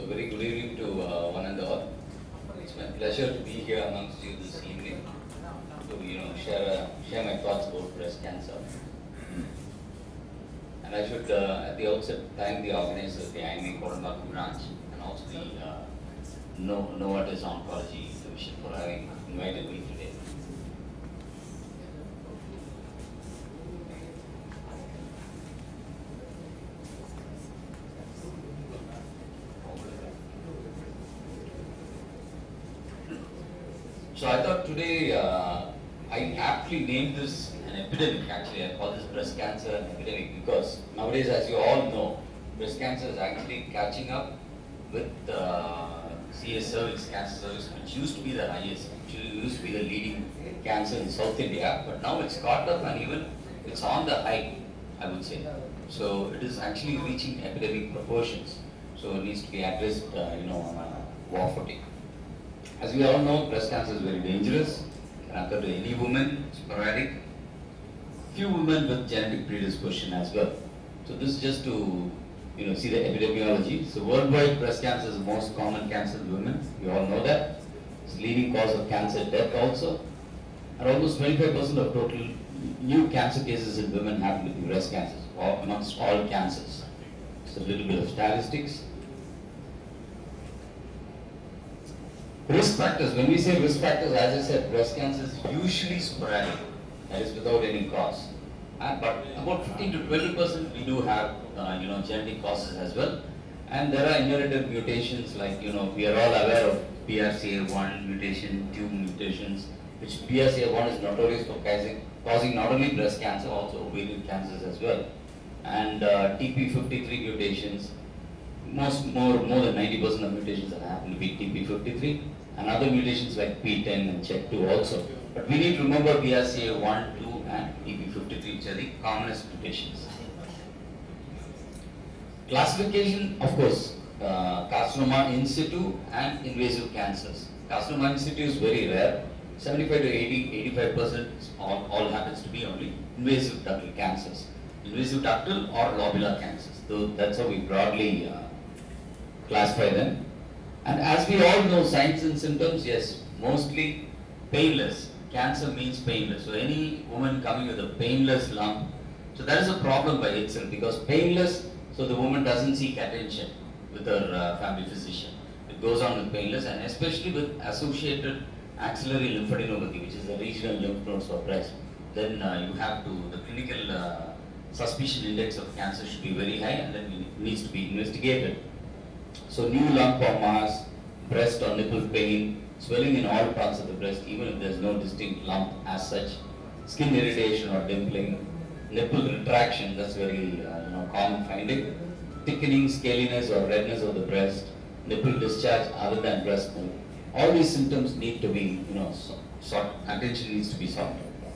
So very good evening to one and all. It's my pleasure to be here amongst you this evening to share my thoughts about breast cancer. And I should at the outset thank the organizers of the IME Kodambakkam branch and also the Novartis Oncology Division for having invited me today. So I thought today, I aptly named this an epidemic actually. I call this breast cancer an epidemic because nowadays, as you all know, breast cancer is actually catching up with CS cervix, cancer cervix, which used to be the highest, which used to be the leading cancer in South India, but now it's caught up and even it's on the high, I would say. So it is actually reaching epidemic proportions. So it needs to be addressed, on a war footing. As we all know, breast cancer is very dangerous. It can occur to any woman, sporadic. Few women with genetic predisposition as well. So this is just to see the epidemiology. So worldwide, breast cancer is the most common cancer in women. We all know that. It's the leading cause of cancer death also. And almost 25% of total new cancer cases in women happen to be breast cancers, or amongst all cancers. So a little bit of statistics. Risk factors. When we say risk factors, as I said, breast cancer is usually sporadic, that is without any cause. But about 15 to 20% we do have genetic causes as well. And there are inherited mutations like we are all aware of BRCA1 mutation, 2 mutations, which BRCA1 is notorious for causing not only breast cancer, also ovarian cancers as well. And TP53 mutations, more than 90% of mutations that happen to be TP53, and other mutations like P10 and CHEK2 also. But we need to remember BRCA1, 2 and TP53, which are the commonest mutations. Classification, of course, carcinoma in situ and invasive cancers. Carcinoma in situ is very rare. 75 to 85% all happens to be only invasive ductal cancers. Invasive ductal or lobular cancers. So that's how we broadly classify them. And as we all know, signs and symptoms, yes, mostly painless. Cancer means painless. So any woman coming with a painless lump, so that is a problem by itself because painless, so the woman doesn't seek attention with her family physician. It goes on with painless and especially with associated axillary lymphadenopathy, which is the regional lymph nodes of breast. Then you have to, the clinical suspicion index of cancer should be very high and then it needs to be investigated. So new lump or mass, breast or nipple pain, swelling in all parts of the breast, even if there is no distinct lump as such, skin irritation or dimpling, nipple retraction, that's very common finding, thickening, scaliness or redness of the breast, nipple discharge other than breast milk. All these symptoms need to be, attention needs to be sought.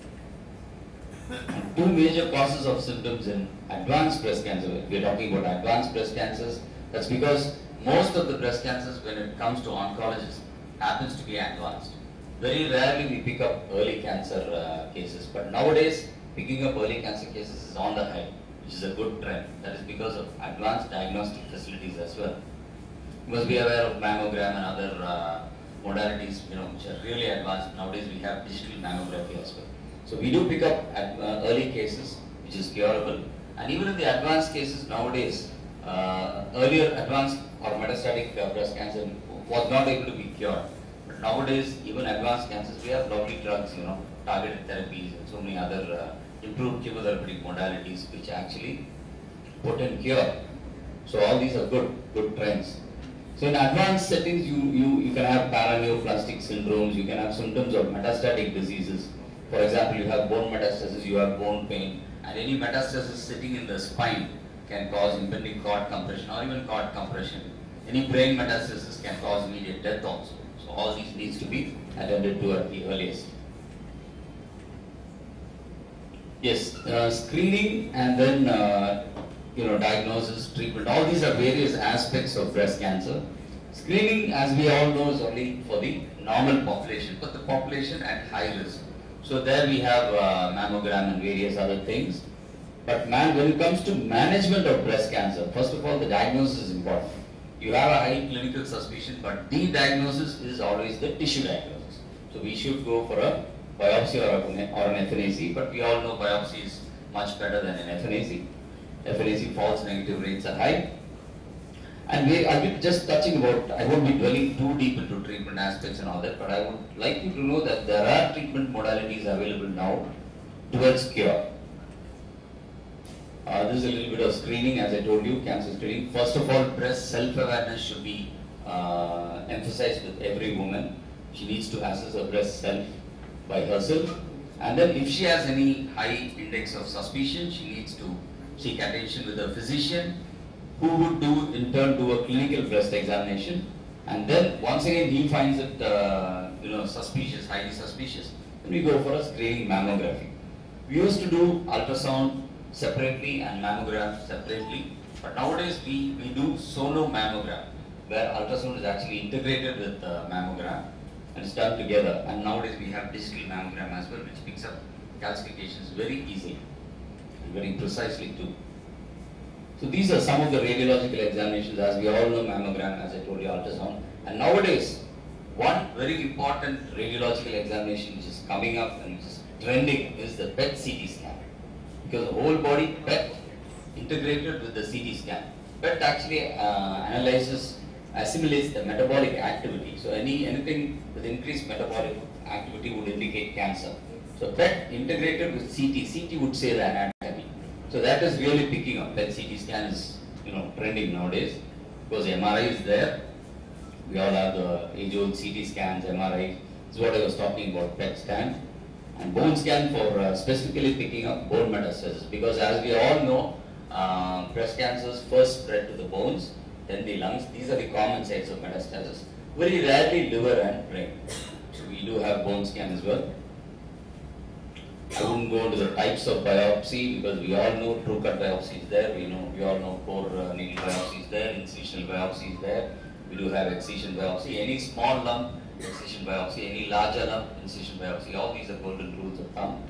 Two major causes of symptoms in advanced breast cancer. We are talking about advanced breast cancers. That's because most of the breast cancers, when it comes to oncologists, happens to be advanced. Very rarely we pick up early cancer cases, but nowadays picking up early cancer cases is on the high, which is a good trend. That is because of advanced diagnostic facilities as well. You must be aware of mammogram and other modalities, which are really advanced. Nowadays we have digital mammography as well. So we do pick up early cases, which is curable, and even in the advanced cases nowadays, earlier advanced or metastatic breast cancer was not able to be cured. But nowadays, even advanced cancers, we have lovely drugs, targeted therapies and so many other improved chemotherapeutic modalities which actually put in cure. So all these are good trends. So in advanced settings, you can have paraneoplastic syndromes, you can have symptoms of metastatic diseases. For example, you have bone metastasis, you have bone pain, and any metastasis sitting in the spine can cause impending cord compression or even cord compression. Any brain metastasis can cause immediate death also. So all these needs to be attended to at the earliest. Yes, screening and then diagnosis, treatment. All these are various aspects of breast cancer. Screening, as we all know, is only for the normal population, but the population at high risk. So there we have mammogram and various other things. But when it comes to management of breast cancer, first of all, the diagnosis is important. You have a high clinical suspicion, but the diagnosis is always the tissue diagnosis. So we should go for a biopsy or an FNAC, but we all know biopsy is much better than an FNAC. FNAC false negative rates are high. And I'll be just touching about, I won't be dwelling too deep into treatment aspects and all that, but I would like you to know that there are treatment modalities available now towards cure. This is a little bit of screening, as I told you, cancer screening. First of all, breast self-awareness should be emphasized with every woman. She needs to assess her breast self by herself. And then if she has any high index of suspicion, she needs to seek attention with a physician, who would in turn do a clinical breast examination, and then once again he finds it suspicious, highly suspicious, then we go for a screening mammography. We used to do ultrasound separately and mammogram separately, but nowadays we do sonomammogram, where ultrasound is actually integrated with mammogram and it's done together, and nowadays we have digital mammogram as well, which picks up calcifications very easily and very precisely too. So these are some of the radiological examinations. As we all know, mammogram, as I told you, ultrasound. And nowadays, one very important radiological examination which is coming up and which is trending is the PET CT scan. Because the whole body PET integrated with the CT scan. PET actually assimilates the metabolic activity. So anything with increased metabolic activity would indicate cancer. So PET integrated with CT. CT would say the anatomy. So that is really picking up. PET CT scan is trending nowadays because MRI is there. We all have the age-old CT scans, MRI. This is what I was talking about, PET scan. And bone scan for specifically picking up bone metastasis, because as we all know, breast cancers first spread to the bones, then the lungs. These are the common sites of metastasis. Very rarely liver and brain. So we do have bone scan as well. I wouldn't go into the types of biopsy because we all know true cut biopsy is there. We all know core needle biopsy is there, incisional biopsy is there. We do have excision biopsy. Any small lump, excision biopsy. Any larger lump, incision biopsy. All these are golden rules of thumb.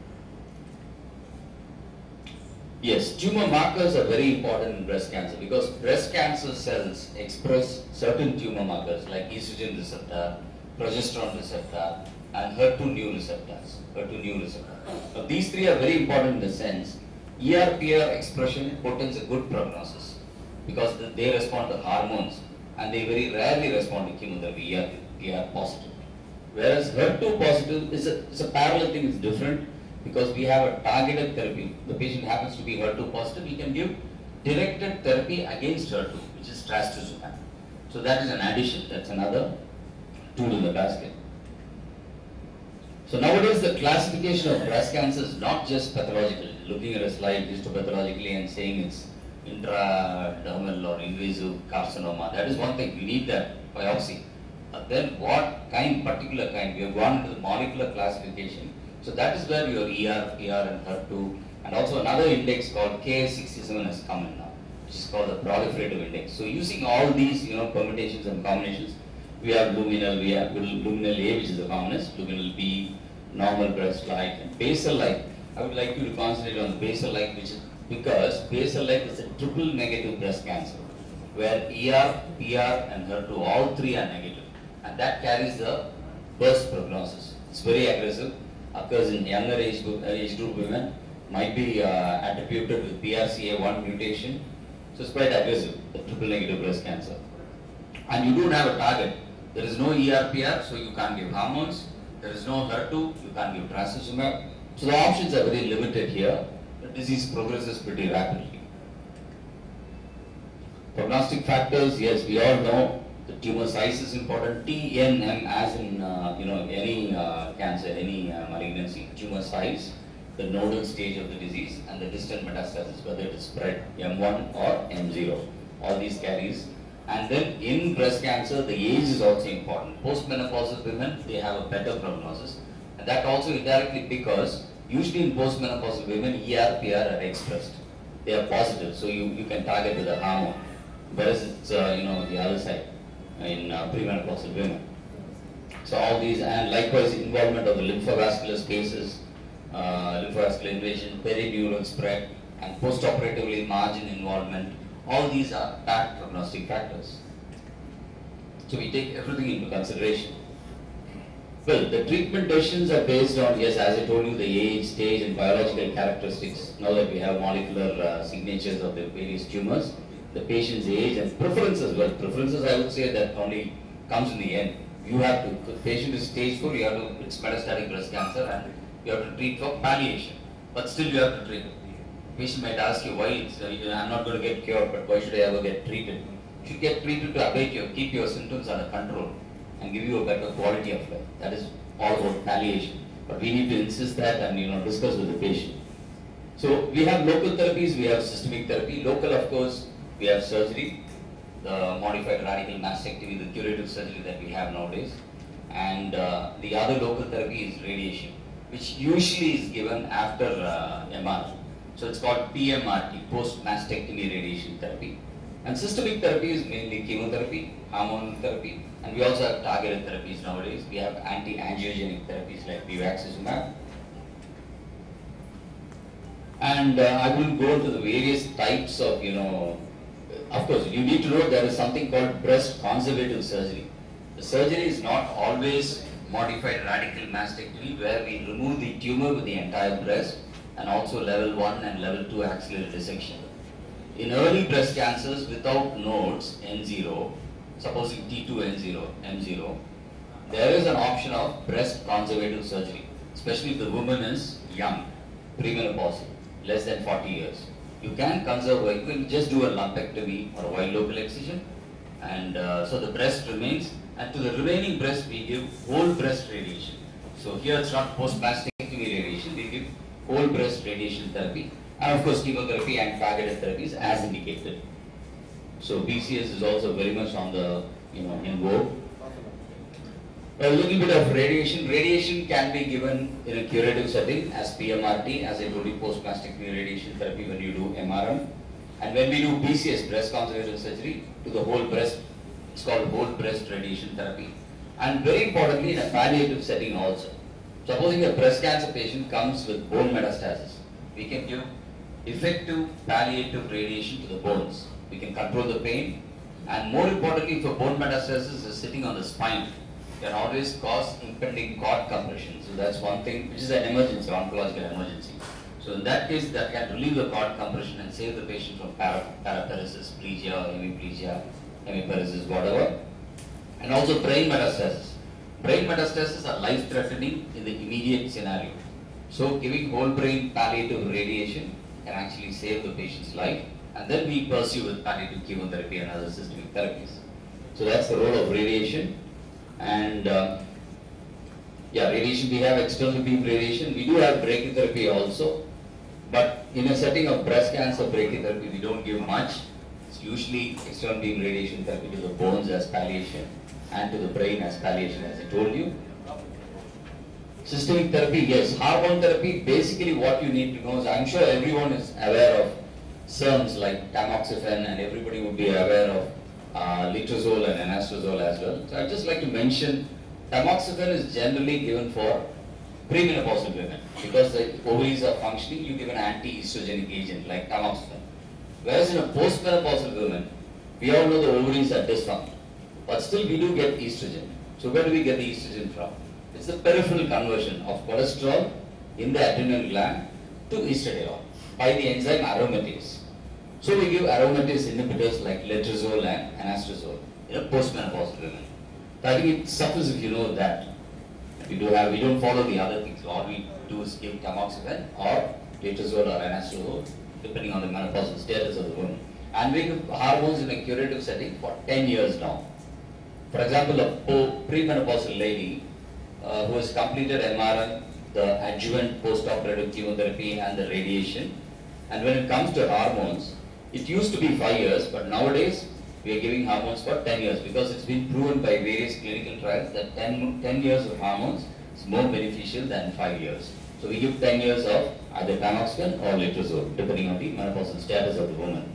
Yes, tumor markers are very important in breast cancer because breast cancer cells express certain tumor markers like estrogen receptor, progesterone receptor, and HER2 receptors. Now, these three are very important in the sense ER/PR expression portends a good prognosis because they respond to hormones and they very rarely respond to chemotherapy, ER/PR positive. Whereas HER2 positive is a parallel thing, it's different because we have a targeted therapy. The patient happens to be HER2 positive, we can give directed therapy against HER2, which is trastuzumab. So that is an addition, that's another tool in the basket. So nowadays the classification of breast cancer is not just pathological, looking at a slide histopathologically and saying it's intradermal or invasive carcinoma. That is one thing, we need that biopsy. But then what particular kind, we have gone into the molecular classification. So that is where your ER, PR and HER2 and also another index called Ki-67 has come in now, which is called the proliferative index. So using all these permutations and combinations, we have luminal, we have luminal A, which is the commonest, luminal B, normal breast light, and basal light. I would like you to concentrate on the basal light, which is because basal light is a triple negative breast cancer, where ER, PR, and HER2, all three are negative, and that carries the worst prognosis. It's very aggressive, occurs in younger age group women, might be attributed with BRCA1 mutation, so it's quite aggressive, the triple negative breast cancer. And you don't have a target. There is no ER/PR, so you can't give hormones. There is no HER2, you can't give trastuzumab. So the options are very limited here. The disease progresses pretty rapidly. Prognostic factors, yes, we all know the tumor size is important. TNM, as in any cancer, any malignancy, tumor size, the nodal stage of the disease, and the distant metastasis, whether it is spread M1 or M0. All these carries. And then in breast cancer, the age is also important. Postmenopausal women, they have a better prognosis. And that also indirectly because usually in postmenopausal women, ER/PR are expressed. They are positive, so you can target with a hormone. Whereas it's the other side in premenopausal women. So all these, and likewise involvement of the lymphovascular spaces, lymphovascular invasion, perineural spread, and postoperatively margin involvement. All these are bad prognostic factors. So we take everything into consideration. Well, the treatment decisions are based on, yes, as I told you, the age, stage and biological characteristics. Now that we have molecular signatures of the various tumors, the patient's age and preference as well. Preferences, I would say, that only comes in the end. You have to, the patient is stage 4, you have to, it's metastatic breast cancer and you have to treat for palliation. But still you have to treat it. The patient might ask you, why it's, I'm not going to get cured, but why should I ever get treated? You should get treated to abate your, keep your symptoms under control and give you a better quality of life. That is all about palliation. But we need to insist that and discuss with the patient. So we have local therapies, we have systemic therapy. Local, of course, we have surgery, the modified radical mastectomy, the curative surgery that we have nowadays. And the other local therapy is radiation, which usually is given after MR. So it's called PMRT, post-mastectomy radiation therapy. And systemic therapy is mainly chemotherapy, hormonal therapy, and we also have targeted therapies nowadays. We have anti-angiogenic therapies like bevacizumab. And I will go into the various types of, of course, you need to know there is something called breast conservative surgery. The surgery is not always modified radical mastectomy where we remove the tumor with the entire breast and also level 1 and level 2 axillary dissection. In early breast cancers without nodes N0, supposing T2N0, M0, there is an option of breast conservative surgery, especially if the woman is young, premenopausal, less than 40 years. You can conserve, you can just do a lumpectomy or a wide local excision, and so the breast remains, and to the remaining breast we give whole breast radiation. So here it's not post-mastectomy radiation, we give whole breast radiation therapy, and of course chemotherapy and targeted therapies as indicated. So BCS is also very much on the, in vogue. A little bit of radiation. Radiation can be given in a curative setting as PMRT, as I told you, post-mastectomy radiation therapy when you do MRM. And when we do BCS, breast conservative surgery, to the whole breast, it's called whole breast radiation therapy. And very importantly, in a palliative setting also. Supposing a breast cancer patient comes with bone metastasis, we can give effective palliative radiation to the bones. We can control the pain, and more importantly, if a bone metastasis is sitting on the spine, it can always cause impending cord compression. So that's one thing, which is an emergency, oncological emergency. So in that case, that can relieve the cord compression and save the patient from paraparesis, plegia, hemiplegia, hemiparesis, whatever. And also brain metastasis. Brain metastasis are life-threatening in the immediate scenario. So giving whole brain palliative radiation can actually save the patient's life, and then we pursue with palliative chemotherapy and other systemic therapies. So that's the role of radiation. And radiation, we have external beam radiation. We do have brachytherapy also, but in a setting of breast cancer brachytherapy, we don't give much. It's usually external beam radiation therapy to the bones as palliation and to the brain as palliation, as I told you. Systemic therapy, yes. Hormone therapy, basically what you need to know is, I'm sure everyone is aware of SERMs like tamoxifen, and everybody would be aware of letrozole and anastrozole as well. So I'd just like to mention, tamoxifen is generally given for premenopausal women because the ovaries are functioning. You give an anti-estrogenic agent like tamoxifen. Whereas in a postmenopausal woman, we all know the ovaries are dysfunctional, but still we do get estrogen. So where do we get the estrogen from? It's the peripheral conversion of cholesterol in the adrenal gland to estradiol by the enzyme aromatase. So we give aromatase inhibitors like letrozole and anastrozole in a postmenopausal women. So I think it suffers if you know that. We don't follow the other things. All we do is give tamoxifen or letrozole or anastrozole depending on the menopausal status of the woman. And we give hormones in a curative setting for 10 years now. For example, a premenopausal lady who has completed MRM, the adjuvant post-operative chemotherapy and the radiation. And when it comes to hormones, it used to be 5 years, but nowadays we are giving hormones for 10 years because it's been proven by various clinical trials that 10 years of hormones is more beneficial than 5 years. So we give 10 years of either tamoxifen or letrozole, depending on the menopausal status of the woman.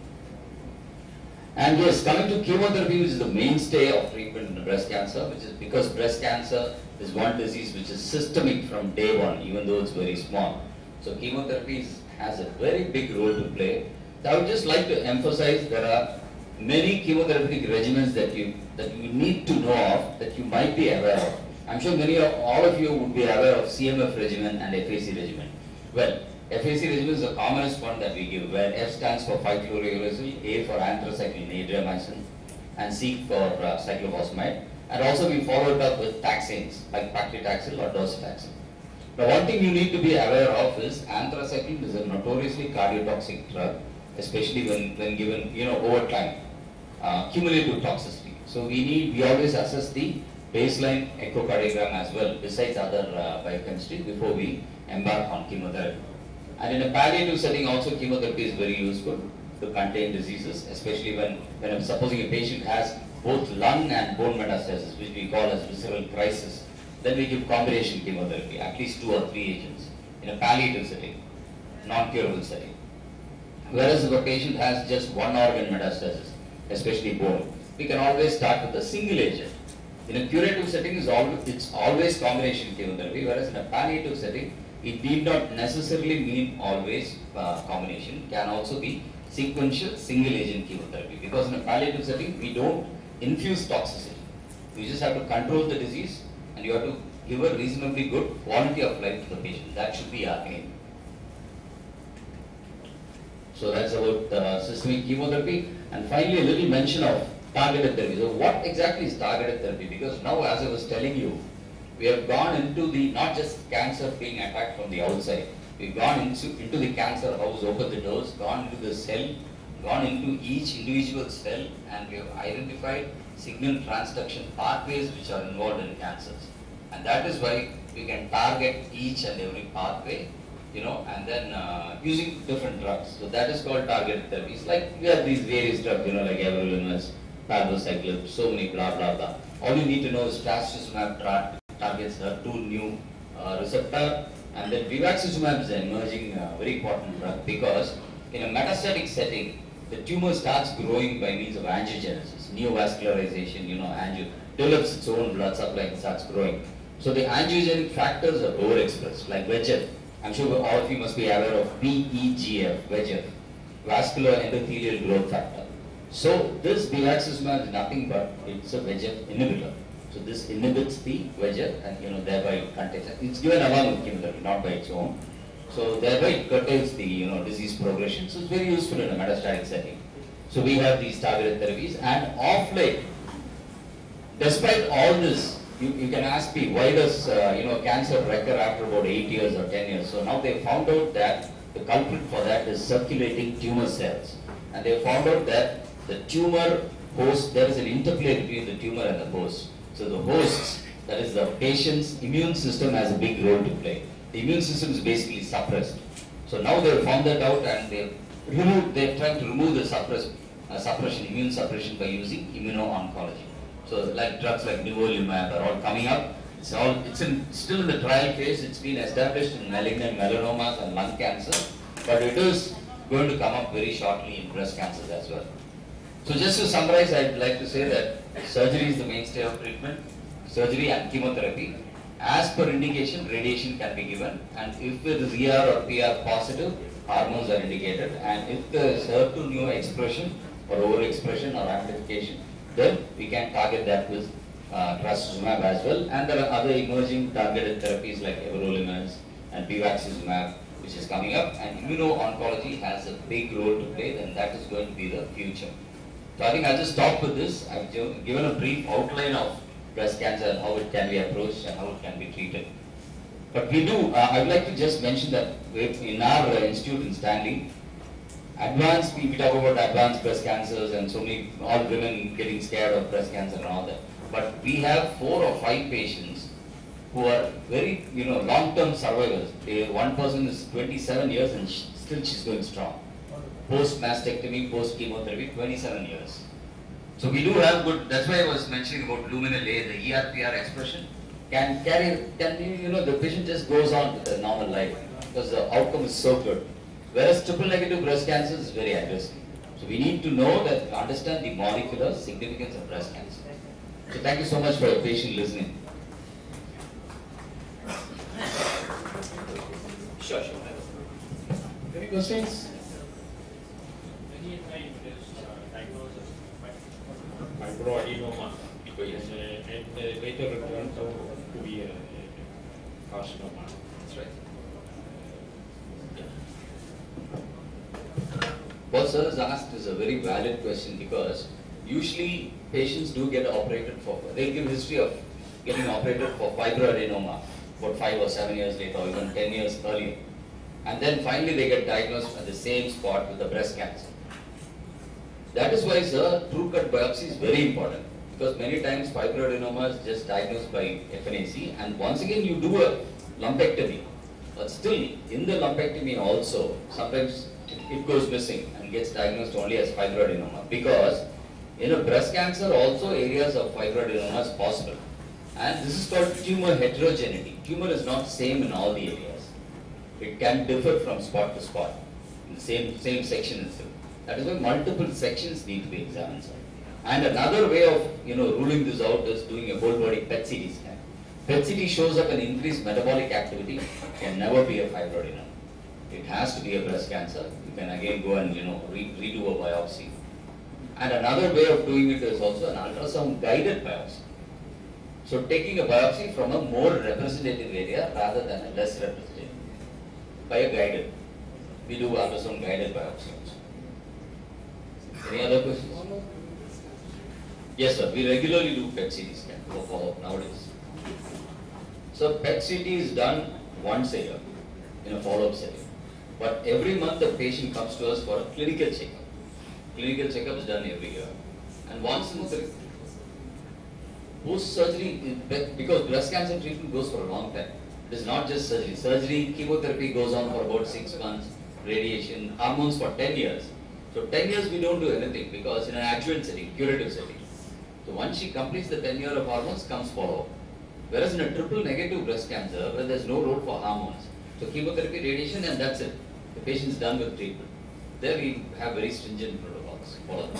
And yes, coming to chemotherapy, which is the mainstay of treatment in breast cancer, which is because breast cancer is one disease which is systemic from day one, even though it's very small. So chemotherapy has a very big role to play. So I would just like to emphasize there are many chemotherapeutic regimens that you need to know of, that you might be aware of. I'm sure all of you would be aware of CMF regimen and FAC regimen. Well, FAC regimen is the commonest one that we give, where F stands for 5-fluorouracil, A for anthracycline adriamycin, and C for cyclophosphamide. And also we follow it up with taxanes like paclitaxel or docetaxel. Now, one thing you need to be aware of is anthracycline is a notoriously cardiotoxic drug, especially when given over time, cumulative toxicity. So we always assess the baseline echocardiogram as well, besides other biochemistry, before we embark on chemotherapy. And in a palliative setting also, chemotherapy is very useful to contain diseases, especially when supposing a patient has both lung and bone metastasis, which we call as visceral crisis. Then we give combination chemotherapy, at least 2 or 3 agents, in a palliative setting, non-curable setting. Whereas if a patient has just one organ metastasis, especially bone, we can always start with a single agent. In a curative setting, it's always combination chemotherapy, whereas in a palliative setting, it need not necessarily mean always combination. It can also be sequential single agent chemotherapy, because in a palliative setting, we don't infuse toxicity. You just have to control the disease, and you have to give a reasonably good quality of life to the patient. That should be our aim. So that's about systemic chemotherapy. And finally, a little mention of targeted therapy. So what exactly is targeted therapy? Because now, as I was telling you, we have gone into the, not just cancer being attacked from the outside, we've gone into the cancer house, opened the doors, gone into the cell, gone into each individual cell, and we have identified signal transduction pathways which are involved in cancers. And that is why we can target each and every pathway, and then using different drugs. So that is called targeted therapies. Like we have these various drugs, like everolimus, palbociclib, so many blah blah blah. All you need to know is trastuzumab targets HER2 new receptor, and then vivaxizumab is an emerging very important drug, because in a metastatic setting, the tumor starts growing by means of angiogenesis, neovascularization, develops its own blood supply and starts growing. So the angiogenic factors are overexpressed, like VEGF. I'm sure all of you must be aware of VEGF, VEGF, vascular endothelial growth factor. So this vivaxizumab is nothing but it's a VEGF inhibitor. So this inhibits the VEGF and thereby it contains. It's given along with chemotherapy, not by its own. So thereby it curtails the disease progression. So it's very useful in a metastatic setting. So we have these targeted therapies, and of late, despite all this, you can ask me, why does cancer recur after about 8 years or 10 years? So now they found out that the culprit for that is circulating tumor cells, and they found out that the tumor host, there is an interplay between the tumor and the host. So the hosts, that is the patient's immune system, has a big role to play. The immune system is basically suppressed. So now they have found that out, and they're trying to remove the suppression, immune suppression, by using immuno-oncology. So like drugs like nivolumab are all coming up. Still in the trial phase. It's been established in malignant melanomas and lung cancer, but it is going to come up very shortly in breast cancers as well. So just to summarize, I'd like to say that surgery is the mainstay of treatment, surgery and chemotherapy. As per indication, radiation can be given, and if it is ER or PR positive, hormones are indicated, and if there is HER2 new expression or overexpression or amplification, then we can target that with trastuzumab as well. And there are other emerging targeted therapies like everolimus and vivaxizumab, which is coming up, and immuno-oncology has a big role to play, and that is going to be the future. So I think I'll just stop with this. I've given a brief outline of breast cancer and how it can be approached and how it can be treated. But we do, I would like to just mention that in our institute in Stanley, we talk about advanced breast cancers and so many, all women getting scared of breast cancer and all that. But we have 4 or 5 patients who are very, long-term survivors. One person is 27 years and still she's going strong. Post-mastectomy, post-chemotherapy, 27 years. So we do have good, that's why I was mentioning about luminal A, the ERPR expression the patient just goes on with a normal life because the outcome is so good. Whereas triple negative breast cancer is very aggressive. So we need to know that, understand the molecular significance of breast cancer. So thank you so much for your patient listening. Sure. Any questions? Many a time it is diagnosed as fibroadenoma, and later returned to be a carcinoma. That's right. What sir has asked is a very valid question, because usually patients do get operated for, they give history of getting operated for fibroadenoma about 5 or 7 years later, or even 10 years earlier. And then finally they get diagnosed at the same spot with the breast cancer. That is why, sir, true cut biopsy is very important, because many times fibroadenoma is just diagnosed by FNAC, and once again you do a lumpectomy. But still, in the lumpectomy also, sometimes it goes missing and gets diagnosed only as fibroadenoma, because in a breast cancer also areas of fibroadenoma is possible. And this is called tumor heterogeneity. Tumor is not same in all the areas. It can differ from spot to spot in the same section itself. That is why multiple sections need to be examined, sir. And another way of ruling this out is doing a whole body PET-CT scan. PET-CT shows up an increased metabolic activity, can never be a fibroadenoma. It has to be a breast cancer. You can again go and redo a biopsy. And another way of doing it is also an ultrasound guided biopsy. So taking a biopsy from a more representative area rather than a less representative. By a guided. We do ultrasound guided biopsy also. Any other questions? Yes, sir. We regularly do PET-CT scan for follow-up nowadays. So PET-CT is done once a year in a follow-up setting. But every month the patient comes to us for a clinical checkup. Clinical checkup is done every year. And once in the post-surgery, because breast cancer treatment goes for a long time. It is not just surgery. Surgery, chemotherapy goes on for about 6 months, radiation, hormones for 10 years. So 10 years we don't do anything, because in an adjuvant setting, curative setting. So once she completes the 10 year of hormones, comes follow-up. Whereas in a triple negative breast cancer, where there is no role for hormones, so chemotherapy, radiation, and that's it. The patient is done with treatment. There we have very stringent protocols. Follow-up.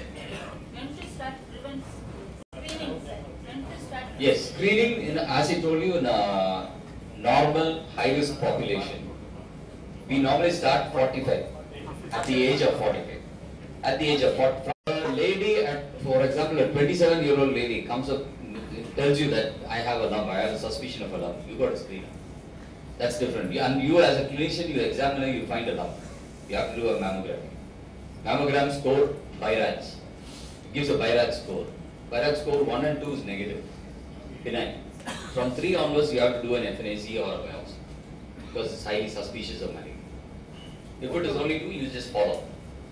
When to start screening? When to start? Yes, screening, as I told you, in a normal high-risk population, we normally start 45, at the age of 45. At the age of 45, a lady, for example, a 27-year-old lady comes up, tells you that I have a lump, I have a suspicion of a lump, you got to screen her. That's different. And you as a clinician, you examine her, you find a lump. You have to do a mammogram. Mammogram score, BIRADS. It gives a BIRADS score. BIRADS score 1 and 2 is negative, benign. From 3 onwards, you have to do an FNAC or a biopsy, because it's highly suspicious of malignancy. If it is only 2, you just follow.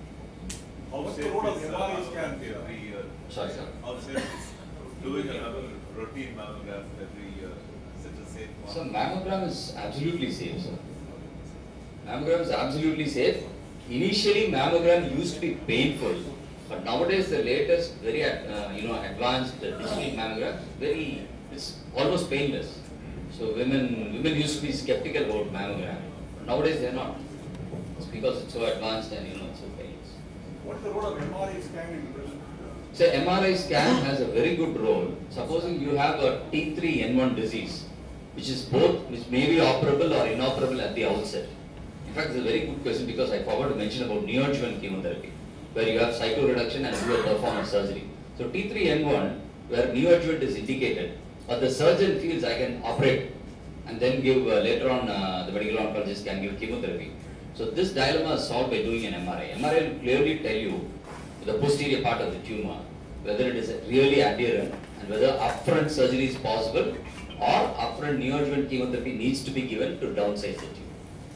What's the role of MRI scan every year? Sorry, sir. How safe is doing another routine mammogram every year? Is it a safe one? So mammogram is absolutely safe, sir. Mammogram is absolutely safe. Initially, mammogram used to be painful, but nowadays the latest, very advanced digital mammogram, it's almost painless. So women used to be skeptical about mammogram, but nowadays they're not. It's because it's so advanced and it's so painless. What's the role of MRI scan in breast? So MRI scan has a very good role. Supposing you have a T3N1 disease, which may be operable or inoperable at the outset. In fact, it's a very good question, because I forgot to mention about neoadjuvant chemotherapy, where you have cytoreduction and you perform a surgery. So T3N1, where neoadjuvant is indicated, but the surgeon feels I can operate and then give later on the medical oncologist can give chemotherapy. So this dilemma is solved by doing an MRI. MRI will clearly tell you the posterior part of the tumor, whether it is really adherent and whether upfront surgery is possible or upfront neoadjuvant chemotherapy needs to be given to downsize the tumor.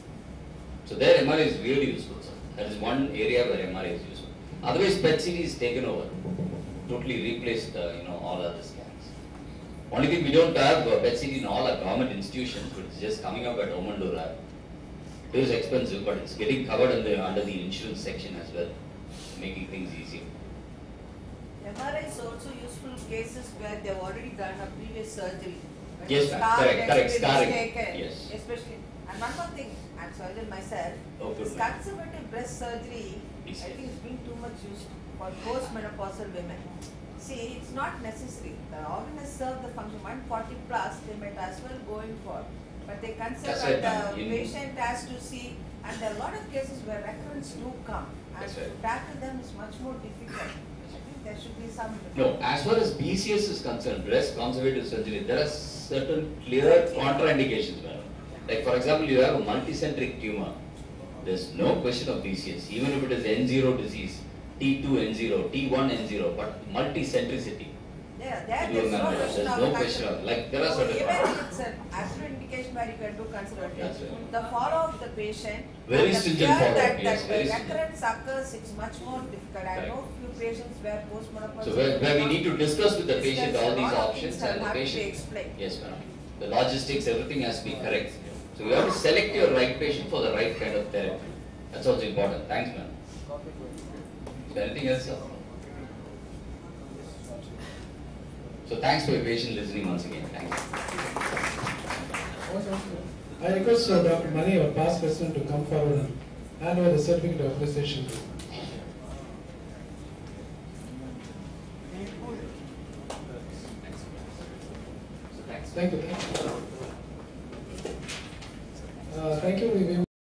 So there MRI is really useful, sir. That is one area where MRI is useful. Otherwise PET-CT is taken over, totally replaced all other scans. Only thing, we don't have PET-CT in all our government institutions, but it's just coming up at Omandura. It is expensive, but it's getting covered under the insurance section as well, making things easier. MRI is also useful in cases where they have already done a previous surgery. Yes, ma'am. Correct. Scarring. Yes. Especially, and one more thing, I'm surgeon myself. Oh, good. Conservative breast surgery, I think is being too much used for postmenopausal women. See, it's not necessary. The organ has served the function. 140 plus, they might as well go in for. But they consider that the patient has to see, and there are a lot of cases where recurrence do come, and to tackle them is much more difficult. I think there should be some. No, as far as BCS is concerned, breast conservative surgery, there are certain clear contraindications, madam. Like for example, you have a multicentric tumor. There's no question of BCS, even if it is N0 disease, T2 N0, T1 N0, but multicentricity. Yeah, You there's no remember, question there's of no cancer. question of, like there are certain. Even if it's an actual indication where you can do conservative, That's right. the follow of the patient, Very and the stringent fear follow-up, that, yes, that very the stringent. recurrence occurs, it's much more difficult. I Correct. know few patients where postmenopausal. So where we need to discuss with the patient all these options and the have to be patient. explained. Yes, madam. The logistics, everything has to be correct. So you have to select your right patient for the right kind of therapy. That's also important. Thanks, ma'am. Is there anything else, sir? So thanks for your patient listening once again. Thanks. I request Dr. Mani, our past president, to come forward and hand over the certificate of appreciation. Thank you. Thank you. We